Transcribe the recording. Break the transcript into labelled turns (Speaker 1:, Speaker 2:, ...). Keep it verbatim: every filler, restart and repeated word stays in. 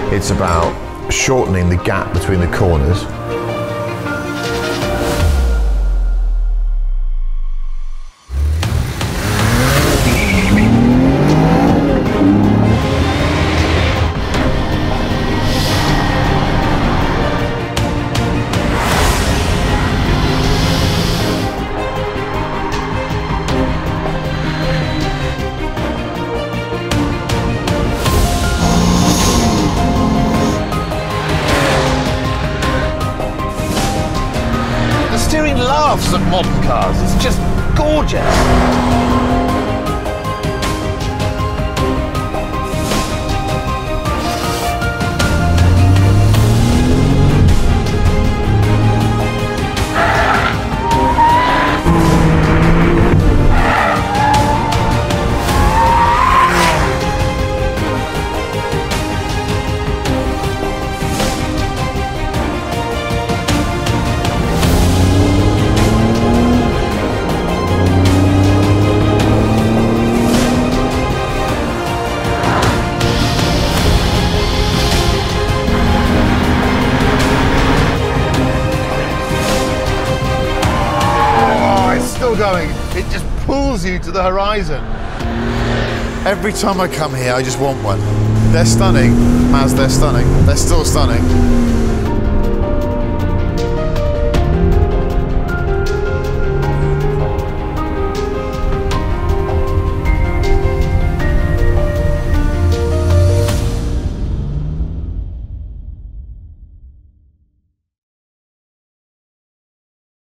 Speaker 1: It's about shortening the gap between the corners.
Speaker 2: Steering laughs at modern cars. It's just gorgeous.
Speaker 3: Going, it just pulls you to the horizon. Every time I come here, I just want one. They're stunning, Maz, they're stunning. They're still stunning.